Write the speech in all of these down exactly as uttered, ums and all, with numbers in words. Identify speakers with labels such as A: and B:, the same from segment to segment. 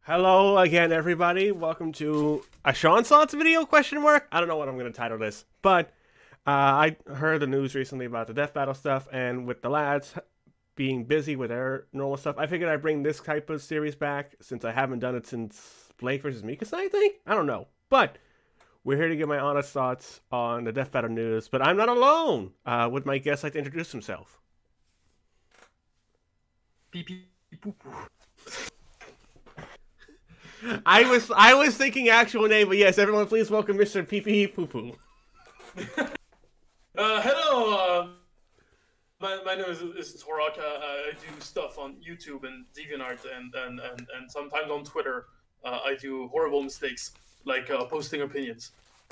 A: Hello again, everybody. Welcome to a Sean Slots video, question mark? I don't know what I'm going to title this, but uh, I heard the news recently about the Death Battle stuff, and with the lads being busy with their normal stuff, I figured I'd bring this type of series back, since I haven't done it since Blake versus Mikasa, I think? I don't know. But we're here to give my honest thoughts on the Death Battle news, but I'm not alone. Uh, would my guest like to introduce himself?
B: Pee pee poo poo.
A: I was I was thinking actual name, but yes, everyone please welcome Mister Pee Pee Poo Poo.
B: uh, hello, uh, my, my name is, is Taurock. Uh, I do stuff on YouTube and DeviantArt and, and, and, and sometimes on Twitter. Uh, I do horrible mistakes, like uh, posting opinions.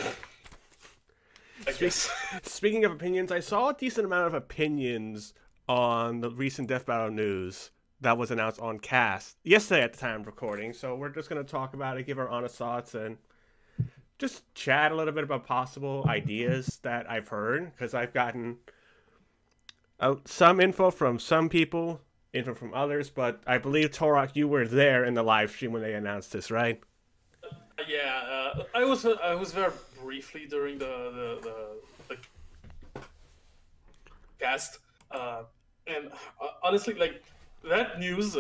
B: I guess.
A: Speaking of opinions, I saw a decent amount of opinions on the recent Death Battle news that was announced on Cast yesterday at the time of recording. So we're just going to talk about it, give our honest thoughts, and just chat a little bit about possible ideas that I've heard, because I've gotten uh, some info from some people, info from others, but I believe, Taurock, you were there in the live stream when they announced this, right?
B: Yeah, uh, I was uh, I was there briefly during the, the, the, the cast, uh, and uh, honestly, like, that news,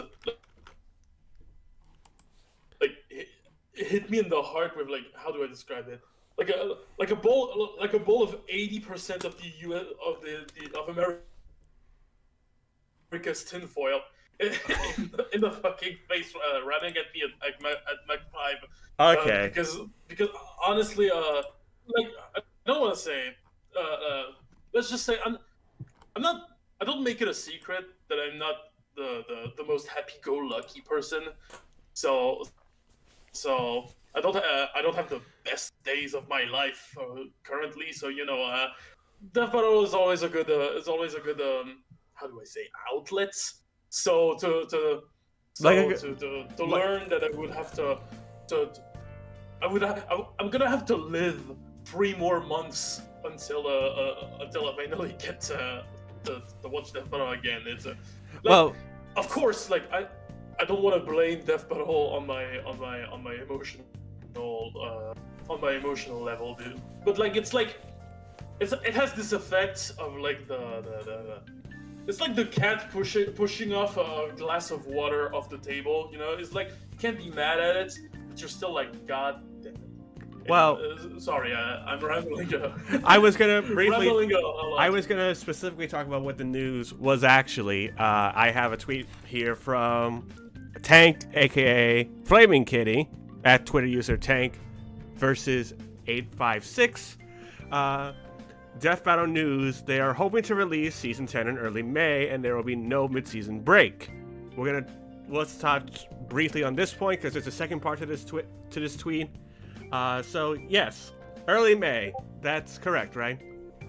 B: like, it, it hit me in the heart with, like, how do I describe it? Like a like a bowl like a bowl of eighty percent of the U S of the, the of America's tinfoil in, in, the, in the fucking face, uh, running at me at, at, my, at Mach five.
A: Okay.
B: Uh, because because honestly, uh, like, I don't want to say, uh, uh, let's just say I'm I'm not I don't make it a secret that I'm not the, the, the most happy-go-lucky person, so so I don't uh, I don't have the best days of my life uh, currently. So you know, uh, Death Battle is always a good uh, is always a good um, how do I say, outlets. So to to so
A: Like a-
B: to to, to
A: like-
B: learn that I would have to to, to I would ha- I, I'm gonna have to live three more months until uh, uh until I finally get uh, to to watch Death Battle again. It's a like,
A: Well,
B: of course, like I, I don't want to blame Death Battle on my on my on my emotional uh, on my emotional level, dude. But like it's like it's it has this effect of like the the, the, the it's like the cat pushing pushing off a glass of water off the table. You know, it's like you can't be mad at it, but you're still like, God damn it.
A: Well,
B: uh, sorry, uh, I'm rambling. Uh,
A: I was gonna briefly.
B: rambling a, a lot.
A: I was gonna specifically talk about what the news was actually. Uh, I have a tweet here from Tank, aka Flaming Kitty, at Twitter user Tank versus eight five six. Uh, Death Battle news: they are hoping to release season ten in early May, and there will be no mid-season break. We're gonna let's touch briefly on this point because there's a second part to this twi- to this tweet. Uh, so yes, early May. That's correct, right?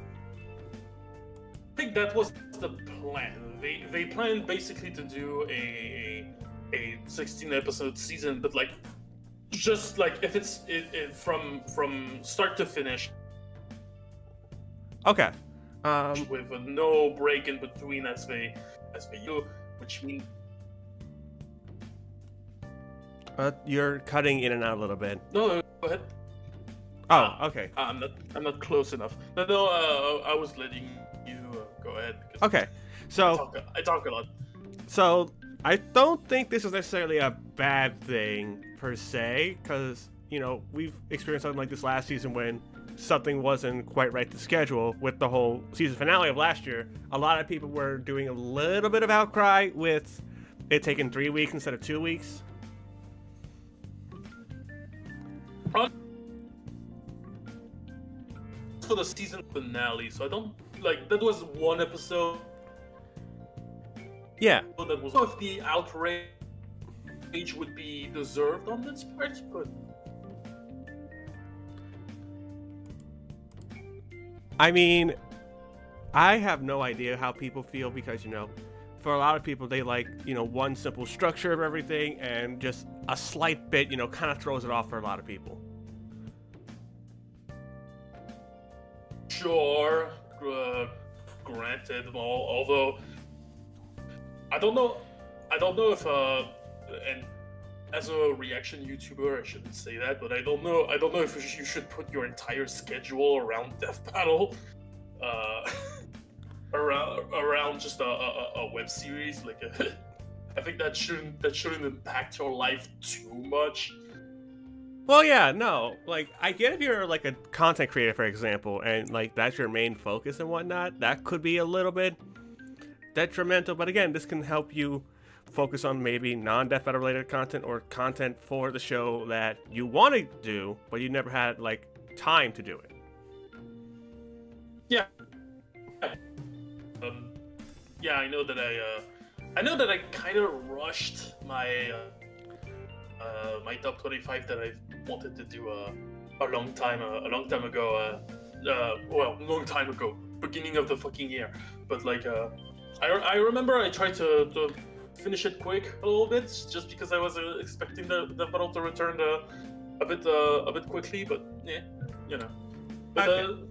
B: I think that was the plan. They they planned basically to do a a sixteen episode season, but like just like if it's it, it from from start to finish.
A: Okay. Um,
B: with no break in between as they as they do, which means
A: uh, you're cutting in and out a little bit.
B: no. no go ahead.
A: Oh, okay.
B: I'm not I'm not close enough. No, no. Uh, I was letting you uh, go ahead.
A: Okay.
B: I
A: So,
B: talk, I talk a lot.
A: so I don't think this is necessarily a bad thing per se, because you know we've experienced something like this last season when something wasn't quite right to schedule with the whole season finale of last year. A lot of people were doing a little bit of outcry with it taking three weeks instead of two weeks.
B: For the season finale, so I don't like that was one episode
A: Yeah.
B: that was if the outrage would be deserved on this part, but
A: I mean, I have no idea how people feel because, you know, for a lot of people, they like, you know, one simple structure of everything, and just a slight bit, you know, kind of throws it off for a lot of people.
B: sure, uh, granted, al- although I don't know, I don't know if uh, and as a reaction YouTuber, I shouldn't say that, but I don't know. I don't know if you should put your entire schedule around Death Battle, uh, around around just a, a, a web series. Like, a, I think that shouldn't that shouldn't impact your life too much.
A: Well, yeah, no. Like, I get if you're like a content creator, for example, and like that's your main focus and whatnot. That could be a little bit detrimental, but again, this can help you focus on maybe non-Death Battle related content or content for the show that you want to do, but you never had like time to do it.
B: Yeah. Um, yeah, I know that I, uh, I know that I kind of rushed my, uh, uh, my top twenty-five that I wanted to do uh, a long time, uh, a long time ago. Uh, uh, well, long time ago, beginning of the fucking year. But like, uh, I, I remember I tried to, to finish it quick a little bit, just because I was uh, expecting the the battle to return uh, a bit uh, a bit quickly. But yeah, you know. But,
A: okay.
B: uh,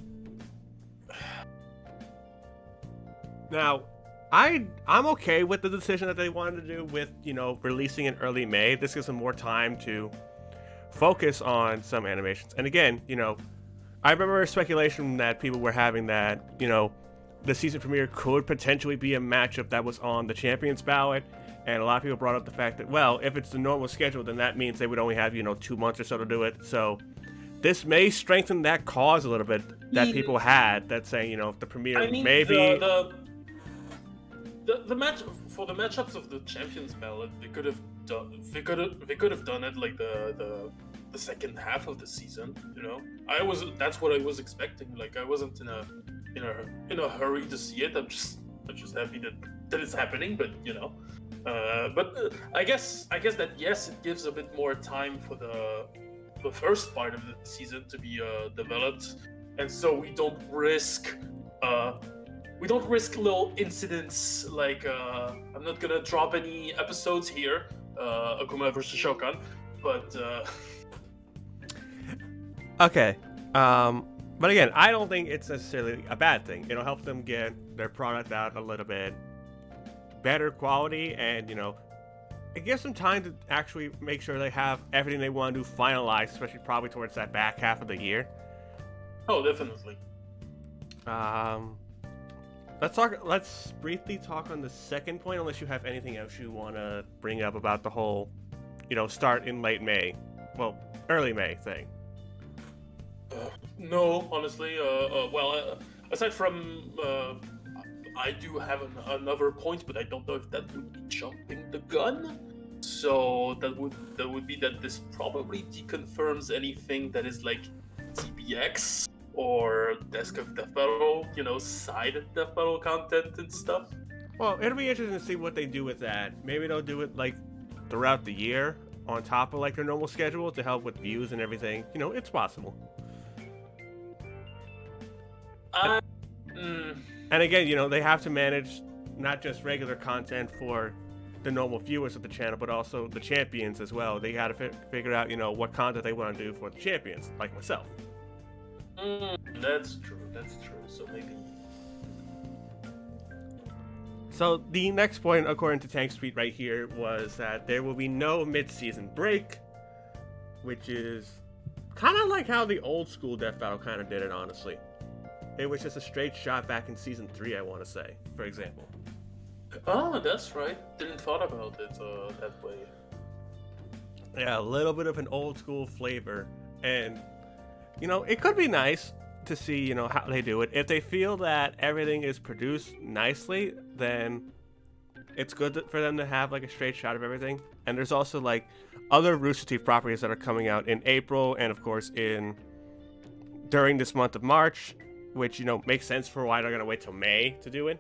A: Now, I I'm okay with the decision that they wanted to do with, you know, releasing in early May. This gives them more time to focus on some animations. And again, you know, I remember speculation that people were having that, you know, the season premiere could potentially be a matchup that was on the Champions ballot. And a lot of people brought up the fact that, well, if it's the normal schedule, then that means they would only have, you know, two months or so to do it. So this may strengthen that cause a little bit that people had, that saying, you know, if the premiere
B: I mean,
A: maybe...
B: The, the, the, the match for the matchups of the Champions ballot, they could have done. They could have. They could have done it like the, the the second half of the season. You know, I was. That's what I was expecting. Like, I wasn't in a in a in a hurry to see it. I'm just. I'm just happy that that it's happening. But you know, uh, but uh, I guess I guess that yes, it gives a bit more time for the the first part of the season to be uh, developed, and so we don't risk. Uh, We don't risk little incidents like, uh, I'm not gonna drop any episodes here, uh, Akuma versus Shokan, but, uh...
A: Okay, um, but again, I don't think it's necessarily a bad thing. It'll help them get their product out a little bit better quality, and, you know, it gives them time to actually make sure they have everything they want to do finalized, especially probably towards that back half of the year.
B: Oh, definitely.
A: Um... Let's talk. Let's briefly talk on the second point, unless you have anything else you want to bring up about the whole, you know, start in late May, well, early May thing.
B: Uh, no, honestly. Uh, uh, well, uh, aside from, uh, I do have an, another point, but I don't know if that would be jumping the gun. So that would that would be that this probably deconfirms anything that is like T B X. Or Desk of Death Battle, you know, side Death Battle content and stuff.
A: Well, it'll be interesting to see what they do with that. Maybe they'll do it like throughout the year on top of like their normal schedule to help with views and everything. You know, it's possible.
B: Uh,
A: and,
B: mm.
A: and again, you know, they have to manage not just regular content for the normal viewers of the channel, but also the champions as well. They got to fi- figure out, you know, what content they want to do for the champions, like myself.
B: Mm, that's true, that's true, so maybe...
A: So the next point, according to Tank's tweet right here, was that there will be no mid-season break, which is kind of like how the old school Death Battle kind of did it, honestly. It was just a straight shot back in Season three, I want to say, for example.
B: Oh, that's right. Didn't thought about it uh, that way.
A: Yeah, a little bit of an old school flavor, and... You know, it could be nice to see, you know, how they do it. If they feel that everything is produced nicely, then it's good to, for them to have, like, a straight shot of everything. And there's also, like, other Rooster Teeth properties that are coming out in April and, of course, in during this month of March, which, you know, makes sense for why they're going to wait till May to do it.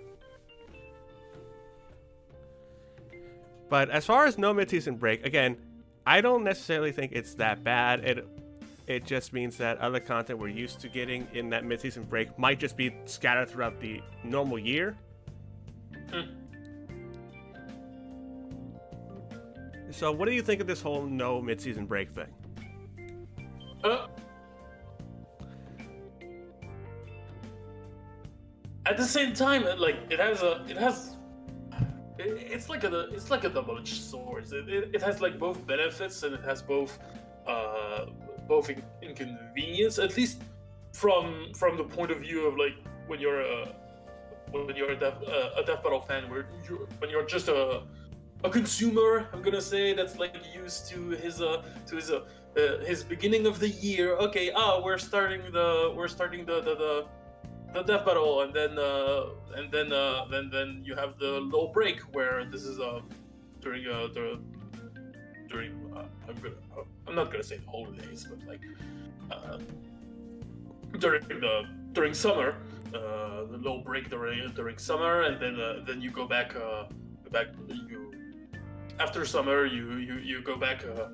A: But as far as no mid-season break, again, I don't necessarily think it's that bad. It... It just means that other content we're used to getting in that mid-season break might just be scattered throughout the normal year.
B: Hmm.
A: So what do you think of this whole no mid-season break thing?
B: Uh, at the same time, like, it has a... It has... It, it's like a it's like a double-edged sword. It, it, it has like both benefits and it has both uh both in, inconvenience. At least from from the point of view of like when you're a when you're a death uh, a death battle fan, where you when you're just a a consumer, I'm gonna say, that's like used to his uh to his uh, uh his beginning of the year. Okay, ah, we're starting the we're starting the the. the the death battle, and then uh, and then uh, then then you have the little break where this is uh during uh the during uh, I'm gonna uh, I'm not gonna say the holidays, but like uh, during the during summer, uh, the little break during during summer, and then uh, then you go back uh back you after summer you you you go back uh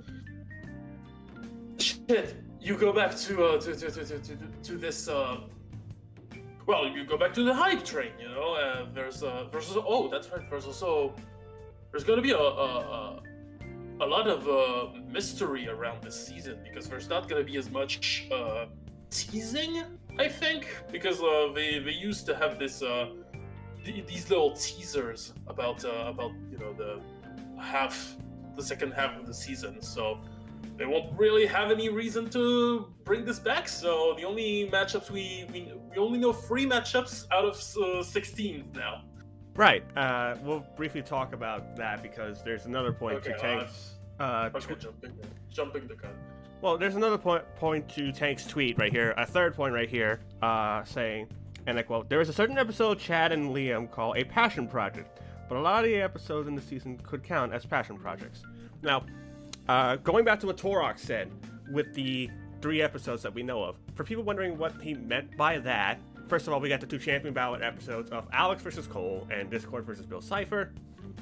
B: shit you go back to uh to to to to, to, to this uh. Well, you go back to the hype train, you know. Uh, there's uh, there's also, oh, that's right. There's also there's gonna be a a, a, a lot of uh, mystery around this season because there's not gonna be as much uh, teasing, I think, because uh, they they used to have this uh, th- these little teasers about uh, about you know the half the second half of the season, so. They won't really have any reason to bring this back, so the only matchups we we, we only know three matchups out of uh, sixteen now.
A: Right. Uh, we'll briefly talk about that because there's another point
B: Okay,
A: to Tank's. Uh,
B: okay,
A: tw-
B: jumping, jumping the gun.
A: well, there's another point point to Tank's tweet right here. A third point right here, uh, saying, and I quote: "There is a certain episode Chad and Liam call a passion project, but a lot of the episodes in the season could count as passion projects." Now. Uh, going back to what Taurock said with the three episodes that we know of, for people wondering what he meant by that, first of all, we got the two champion ballot episodes of Alex versus Cole and Discord versus Bill Cipher.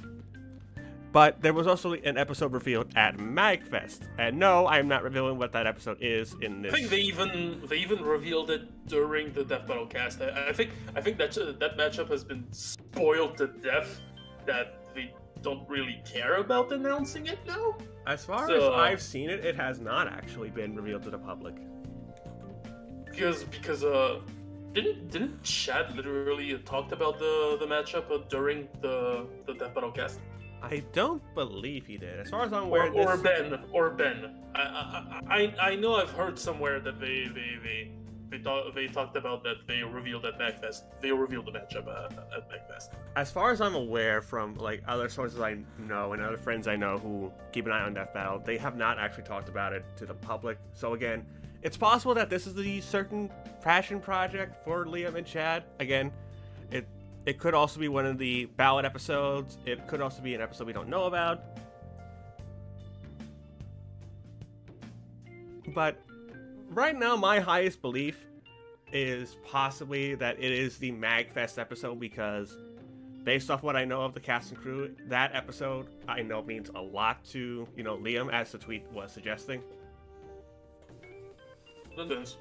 A: But there was also an episode revealed at MagFest, and no, I am not revealing what that episode is in this.
B: I think they even they even revealed it during the Death Battle cast. I, I think I think that uh, that matchup has been spoiled to death that they don't really care about announcing it now.
A: As far
B: so,
A: as
B: uh,
A: I've seen it, it has not actually been revealed to the public.
B: Because because uh didn't didn't Chad literally talked about the the matchup uh, during the the Death Battle cast?
A: I don't believe he did. As far as I'm
B: Or,
A: aware,
B: or
A: this...
B: Ben or Ben. I, I I I know I've heard somewhere that they they they they, talk, they talked about that they revealed at MagFest. They revealed the matchup uh, at MagFest.
A: As far as I'm aware from like other sources I know and other friends I know who keep an eye on Death Battle, they have not actually talked about it to the public. So again, it's possible that this is the certain passion project for Liam and Chad. Again, it it could also be one of the ballot episodes. It could also be an episode we don't know about. But right now, my highest belief is possibly that it is the MagFest episode because based off what I know of the cast and crew, that episode I know means a lot to, you know, Liam, as the tweet was suggesting.
B: That does.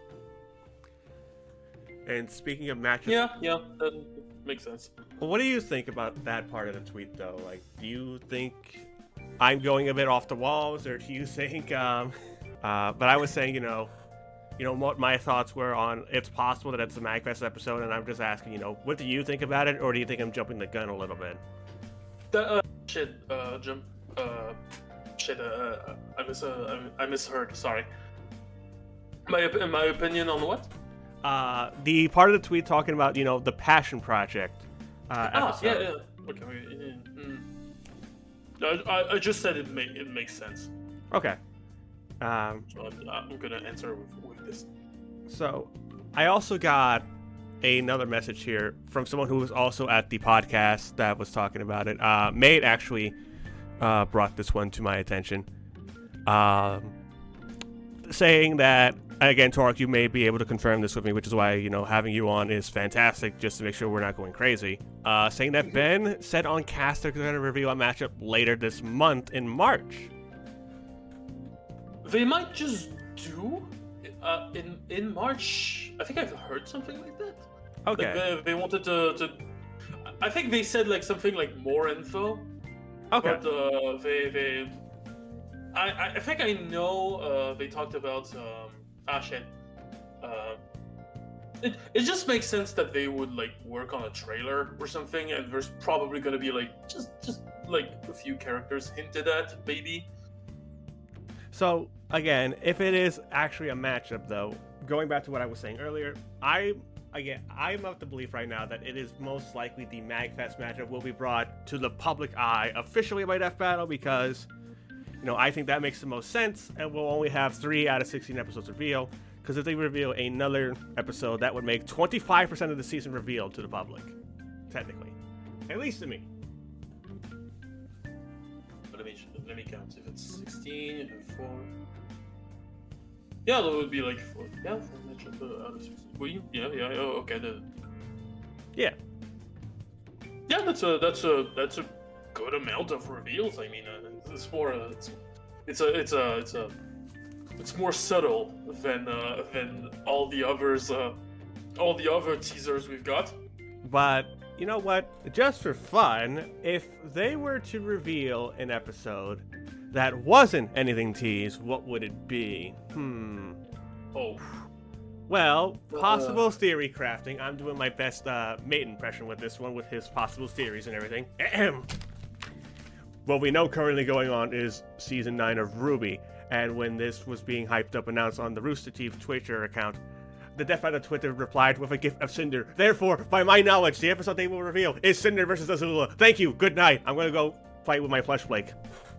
A: And speaking of matchups...
B: Yeah, yeah, that makes sense.
A: What do you think about that part of the tweet, though? Like, do you think I'm going a bit off the walls, or do you think... Um, uh, but I was saying, you know, you know, what my thoughts were on it's possible that it's a MagFest episode, and I'm just asking, you know, what do you think about it, or do you think I'm jumping the gun a little bit?
B: That, uh, shit, uh, jump, uh, shit, uh, I mis, uh, I misheard, sorry. My, my opinion on what?
A: Uh, the part of the tweet talking about, you know, the passion project uh,
B: ah,
A: episode.
B: yeah, yeah. Okay, yeah, mm. I, I, I just said it, make, it makes sense.
A: Okay. Um,
B: so I'm, I'm gonna answer with, with this.
A: So, I also got another message here from someone who was also at the podcast that was talking about it. Uh, Mate actually uh, brought this one to my attention, um, saying that, again, Taurock, you may be able to confirm this with me, which is why, you know, having you on is fantastic, just to make sure we're not going crazy. Uh, saying that Ben said on cast they're going to reveal a matchup later this month in March.
B: They might just do uh, in in March. I think I've heard something like that.
A: Okay.
B: Like they, they wanted to, to. I think they said like something like more info.
A: Okay.
B: But uh, they they. I I think I know. Uh, they talked about um, ah shit. Uh, it, it just makes sense that they would like work on a trailer or something, and there's probably gonna be like just just like a few characters hinted at, maybe.
A: So again, if it is actually a matchup, though, going back to what I was saying earlier, I again I'm of the belief right now that it is most likely the MagFest matchup will be brought to the public eye officially by Death Battle, because you know I think that makes the most sense, and we'll only have three out of sixteen episodes reveal. Because if they reveal another episode, that would make twenty-five percent of the season revealed to the public, technically, at least to me.
B: Let me let me count. If it's sixteen and four, yeah, that would be like four. Yeah, four matchup uh, out of sixteen. Well, you, yeah, yeah. Oh, okay. The...
A: Yeah.
B: Yeah, that's a that's a that's a good amount of reveals. I mean, uh, it's more. Uh, it's, it's a it's a it's a. It's more subtle than uh, than all the others, uh, all the other teasers we've got.
A: But you know what? Just for fun, if they were to reveal an episode that wasn't anything teased, what would it be? Hmm.
B: Oh.
A: Well, possible uh. theory crafting. I'm doing my best uh, mate impression with this one, with his possible theories and everything. Ahem. What we know currently going on is season nine of Ruby. And when this was being hyped up, announced on the Rooster Teeth Twitter account, the Death Battle Twitter replied with a gif of Cinder. Therefore, by my knowledge, the episode they will reveal is Cinder versus Azula. Thank you. Good night. I'm gonna go fight with my Flesh Flake.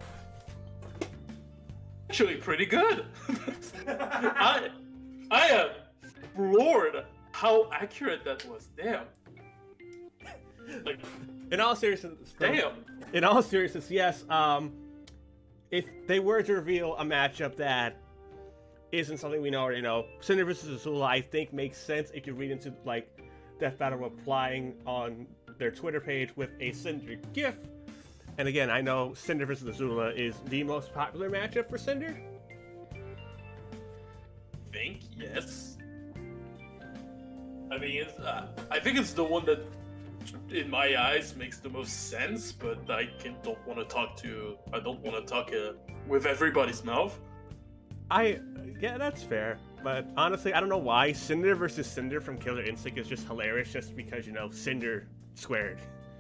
B: Actually, pretty good. I, I am floored how accurate that was. Damn. Like,
A: in all seriousness,
B: damn.
A: In all seriousness, yes. Um. If they were to reveal a matchup that isn't something we know already know, Cinder versus Azula, I think makes sense if you read into like Death Battle replying on their Twitter page with a Cinder gif. And again, I know Cinder versus Azula is the most popular matchup for Cinder.
B: I think yes. I mean, it's, uh, I think it's the one that, in my eyes, makes the most sense, but I can, don't want to talk to. I don't want to talk uh, with everybody's mouth.
A: I yeah, that's fair. But honestly, I don't know why Cinder versus Cinder from Killer Instinct is just hilarious, just because you know Cinder squared.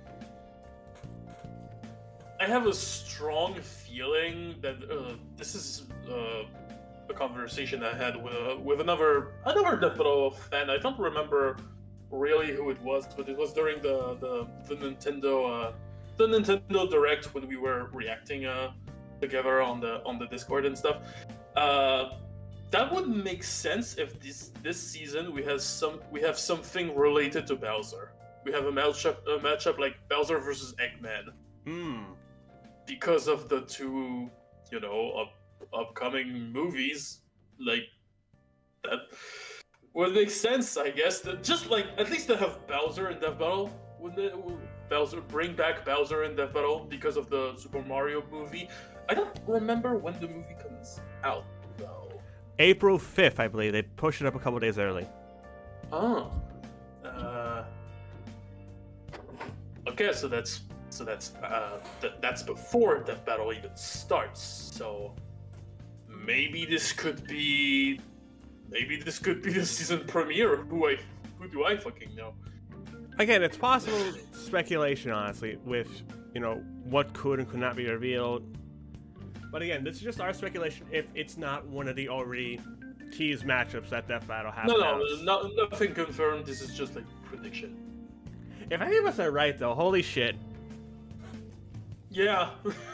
B: I have a strong feeling that uh, this is uh, a conversation I had with uh, with another another Death Battle fan. I don't remember really who it was, but it was during the the, the Nintendo uh, the Nintendo Direct when we were reacting uh, together on the on the Discord and stuff. Uh, that would make sense if this this season we have some we have something related to Bowser. We have a matchup a matchup like Bowser versus Eggman.
A: Hmm.
B: Because of the two, you know, up, upcoming movies, like that. Would make sense, I guess. That just like at least to have Bowser in Death Battle. Would they would Bowser bring back Bowser in Death Battle because of the Super Mario movie? I don't remember when the movie comes out though.
A: April fifth, I believe. They pushed it up a couple days early.
B: Oh. Uh. Okay, so that's so that's uh th- that's before Death Battle even starts. So maybe this could be. Maybe this could be the season premiere. Who I, who do I fucking know?
A: Again, it's possible speculation, honestly, with you know what could and could not be revealed. But again, this is just our speculation. If it's not one of the already teased matchups that Death Battle has.
B: No, no, no, nothing confirmed. This is just like prediction.
A: If any of us are right, though, holy shit.
B: Yeah.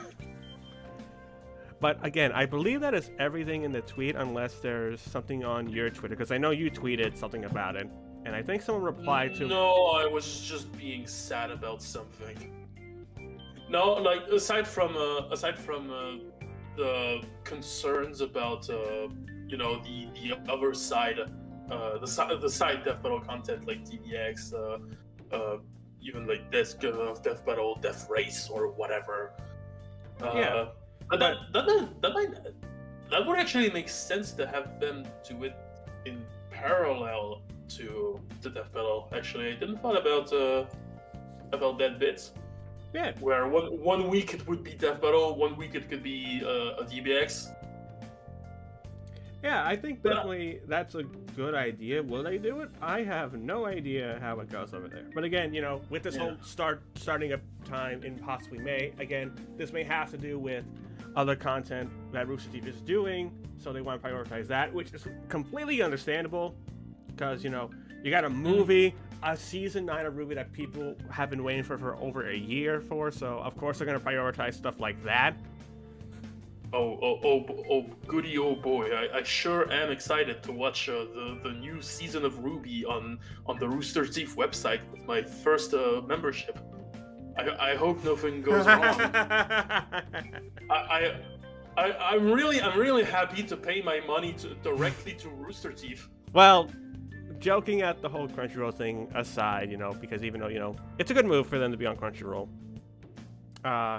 A: But again, I believe that is everything in the tweet, unless there's something on your Twitter, because I know you tweeted something about it, and I think someone replied to.
B: No, I was just being sad about something. No, like aside from uh, aside from uh, the concerns about uh, you know the the other side, uh, the side the side Death Battle content like D B X, uh, uh, even like Death uh, Death Battle, Death Race, or whatever. Uh,
A: yeah.
B: But that that that, that might that would actually make sense to have them do it in parallel to the Death Battle. Actually, I didn't thought about uh, about that bit.
A: Yeah.
B: Where one one week it would be Death Battle, one week it could be uh, a D B X.
A: Yeah, I think definitely that's a good idea. Will they do it? I have no idea how it goes over there. But again, you know, with this yeah. whole start starting up time in possibly May, again, this may have to do with other content that Rooster Teeth is doing, so they want to prioritize that, which is completely understandable because, you know, you got a movie, a season nine of RWBY that people have been waiting for for over a year for, so of course they're going to prioritize stuff like that.
B: Oh, oh, oh, oh, goody, oh boy! I, I sure am excited to watch uh, the the new season of RWBY on on the Rooster Teeth website with my first uh, membership. I I hope nothing goes wrong. I, I I I'm really I'm really happy to pay my money to directly to Rooster Teeth.
A: Well, joking at the whole Crunchyroll thing aside, you know, because even though you know it's a good move for them to be on Crunchyroll. Uh.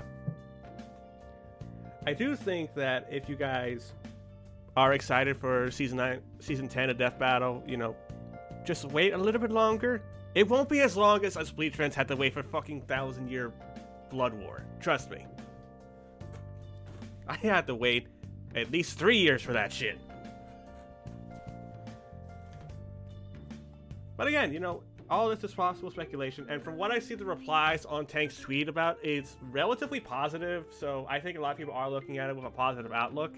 A: I do think that if you guys are excited for season nine, season ten of Death Battle, you know, just wait a little bit longer. It won't be as long as us Bleach fans had to wait for fucking thousand year Blood War. Trust me. I had to wait at least three years for that shit. But again, you know, all this is possible speculation, and from what I see the replies on Tank's tweet about, it's relatively positive, so I think a lot of people are looking at it with a positive outlook.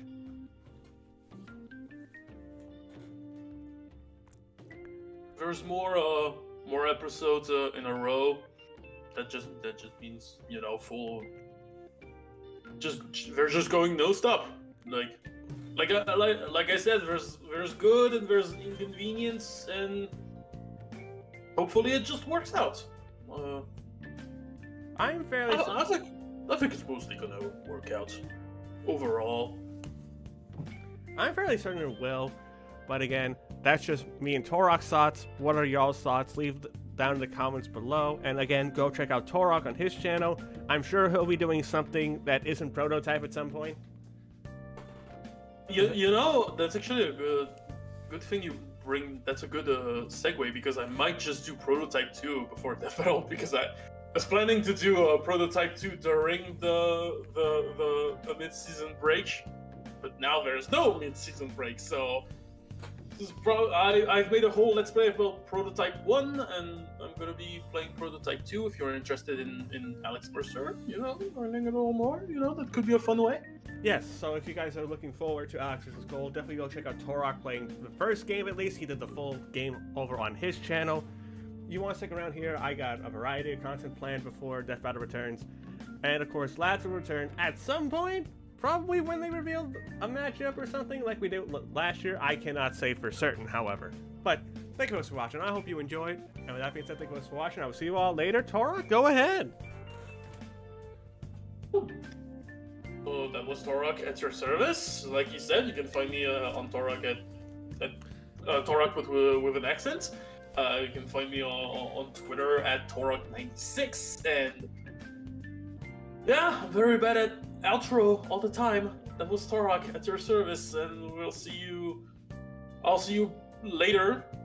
B: There's more, uh, more episodes uh, in a row. That just that just means, you know, full. Just they're just going no stop. Like, like, uh, like, like I said, there's there's good and there's inconvenience and. Hopefully it just works out. Uh,
A: I'm fairly.
B: I, I think I think it's mostly gonna work out overall.
A: I'm fairly certain it will, but again, that's just me and Taurock's thoughts. What are y'all's thoughts? Leave down in the comments below. And again, go check out Taurock on his channel. I'm sure he'll be doing something that isn't Prototype at some point.
B: You you know that's actually a good good thing you. Bring, that's a good uh, segue because I might just do Prototype two before Death Battle because I was planning to do a Prototype two during the the, the, the mid-season break, but now there's no mid-season break, so this is pro I, I've made a whole Let's Play about Prototype one, and I'm going to be playing Prototype two if you're interested in, in Alex Mercer, you know, learning a little more, you know, that could be a fun way.
A: Yes, so if you guys are looking forward to Alex versus. Gold, definitely go check out Taurock playing the first game at least. He did the full game over on his channel. You want to stick around here, I got a variety of content planned before Death Battle returns. And of course, Lads will return at some point, probably when they revealed a matchup or something like we did last year. I cannot say for certain, however. But thank you guys for watching. I hope you enjoyed. And with that being said, thank you guys for watching. I will see you all later. Taurock, go ahead.
B: So that was Taurock at your service. Like he said, you can find me uh, on Taurock at, at uh, Taurock with uh, with an accent. Uh, you can find me on, on Twitter at Taurock ninety-six. And yeah, I'm very bad at outro all the time. That was Taurock at your service, and we'll see you. I'll see you later